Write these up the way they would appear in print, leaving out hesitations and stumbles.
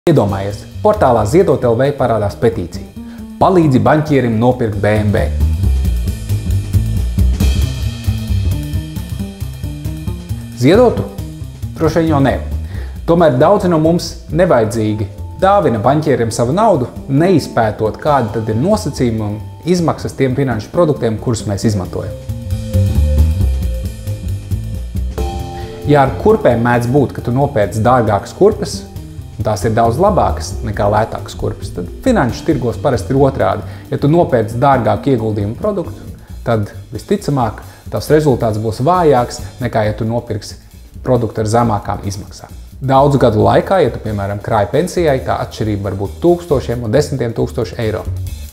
Iedomājies, portālā Ziedot LV parādās petīcija. Palīdzi baņķierim nopirkt BMW. Ziedotu? Droši vien jau ne. Tomēr daudzi no mums nevajadzīgi dāvina baņķierim savu naudu, neizpētot, kādi tad ir nosacījumi un izmaksas tiem finanšu produktiem, kurus mēs izmantojam. Ja ar kurpēm mēdz būt, ka tu nopērc dārgākas kurpes, un tās ir daudz labākas nekā lētākas kurpes, tad finanšu tirgos parasti ir otrādi. Ja tu nopērc dārgāku ieguldījumu produktu, tad visticamāk tavs rezultāts būs vājāks nekā ja tu nopirksi produktu ar zemākām izmaksām. Daudzu gadu laikā, ja tu, piemēram, krāji pensijai, tā atšķirība var būt tūkstošiem un desmitiem tūkstoši eiro.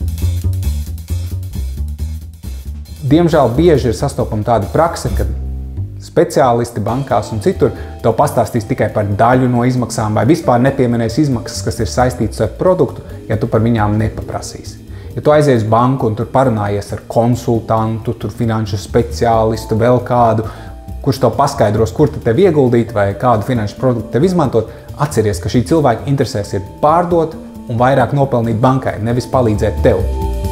Diemžēl bieži ir sastopama tāda prakse, kad speciālisti bankās un citur tev pastāstīs tikai par daļu no izmaksām vai vispār nepieminēs izmaksas, kas ir saistītas ar produktu, ja tu par viņām nepaprasīsi. Ja tu aizies uz banku un tur parunājies ar konsultantu, tur finanšu speciālistu, vēl kādu, kurš tev paskaidros, kur tev ieguldīt vai kādu finanšu produktu tev izmantot, atceries, ka šī cilvēka interesēs ir pārdot un vairāk nopelnīt bankai, nevis palīdzēt tev.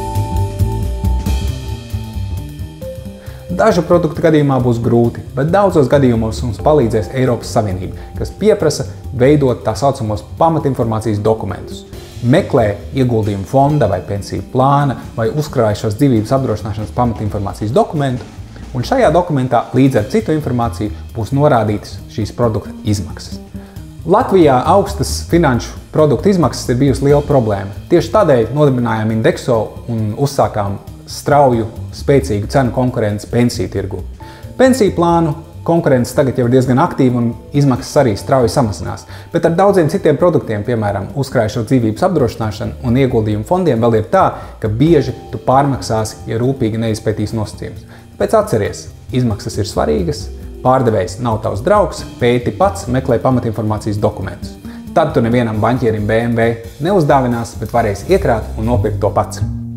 Dažu produktu gadījumā būs grūti, bet daudzos gadījumos mums palīdzēs Eiropas Savienība, kas pieprasa veidot tā saucamos pamatinformācijas dokumentus. Meklē ieguldījumu fonda vai pensiju plāna vai uzkrājušās dzīvības apdrošināšanas pamatinformācijas dokumentu, un šajā dokumentā līdz ar citu informāciju būs norādītas šīs produkta izmaksas. Latvijā augstas finanšu produktu izmaksas ir bijusi liela problēma. Tieši tādēļ nodibinājām Indexo un uzsākām strauju, spēcīgu cenu konkurenci pensiju tirgu. Pensiju plānu konkurence tagad jau ir diezgan aktīva un izmaksas arī strauji samazinās, bet ar daudziem citiem produktiem, piemēram, uzkrājušo dzīvības apdrošināšanu un ieguldījumu fondiem vēl ir tā, ka bieži tu pārmaksāsi, ja rūpīgi neizpētīsi nosacījumus. Tāpēc atceries, izmaksas ir svarīgas, pārdevējs nav tavs draugs, pēti pats, meklē pamatinformācijas dokumentus. Tad tu nevienam baņķierim BMW neuzdāvinās, bet varēsi iekrāt un nopirkt to pats.